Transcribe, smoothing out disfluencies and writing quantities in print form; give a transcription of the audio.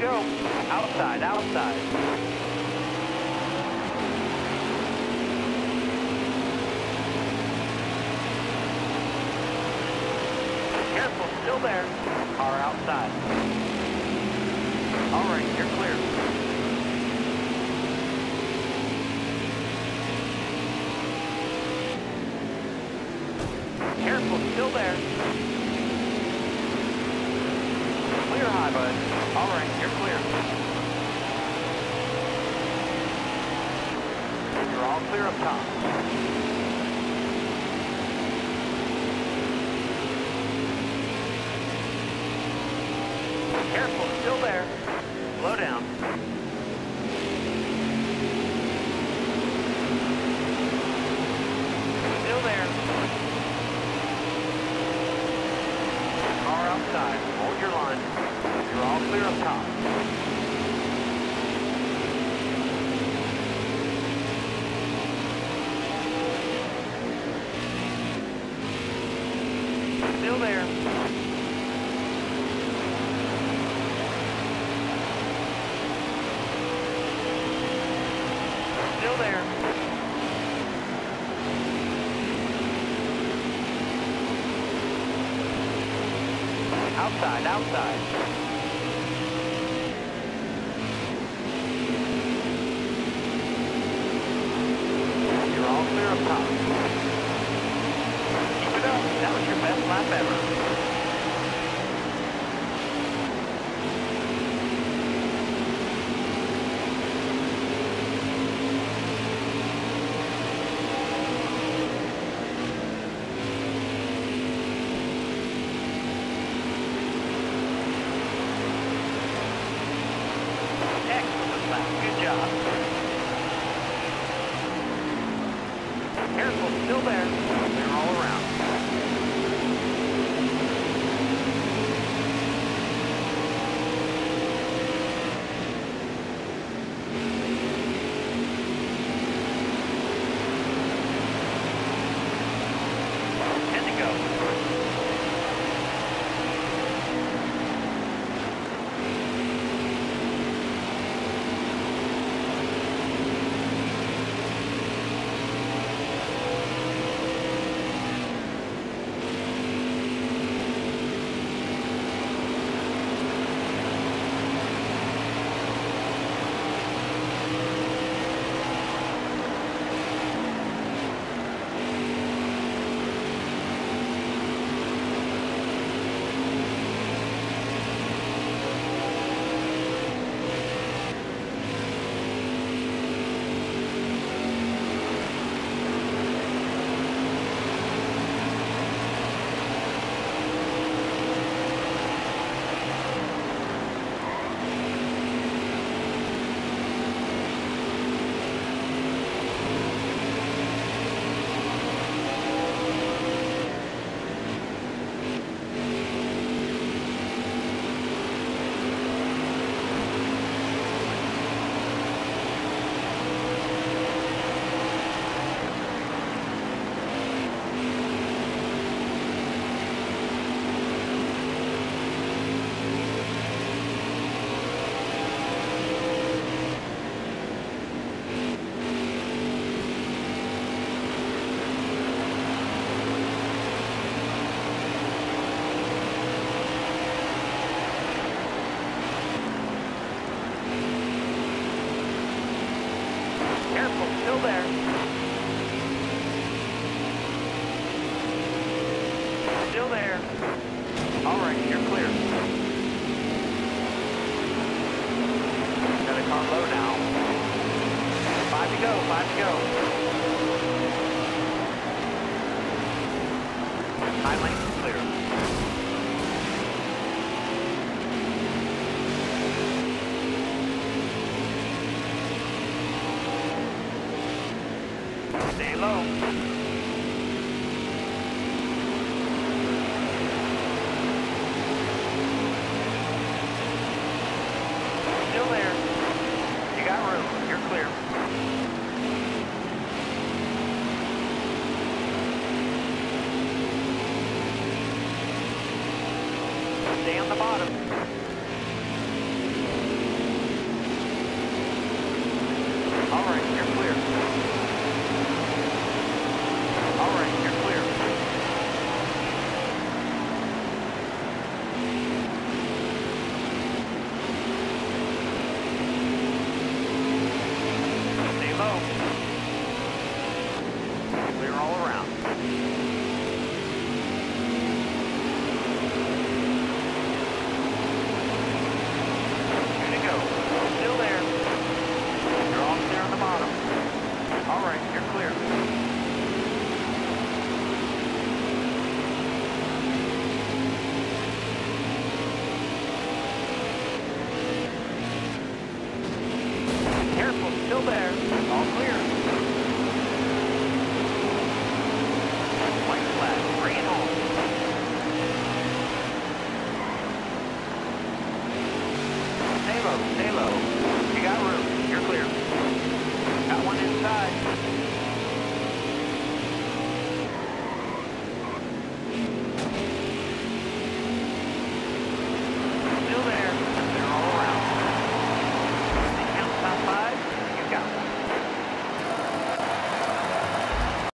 go. Outside, outside. Careful, still there. Car outside. All right, you're clear. Careful, still there. Clear high, bud. All right, you're clear. You're all clear up top. Careful, still there. Slow down. Still there. Car outside. Hold your line. You're all clear up top. Still there. Still there. Outside, outside. You're all clear up top. Keep it up. That was your best lap ever. Good job. Careful, still there. They're all around. Ten to go. Careful, still there. Still there. All right, you're clear. Got a car low now. 5 to go, 5 to go. High lane clear. Stay low. Still there. You got room. You're clear. Stay on the bottom. all clear. White flag, bring it home. Stay low, stay low. You got room, you're clear. Got one inside.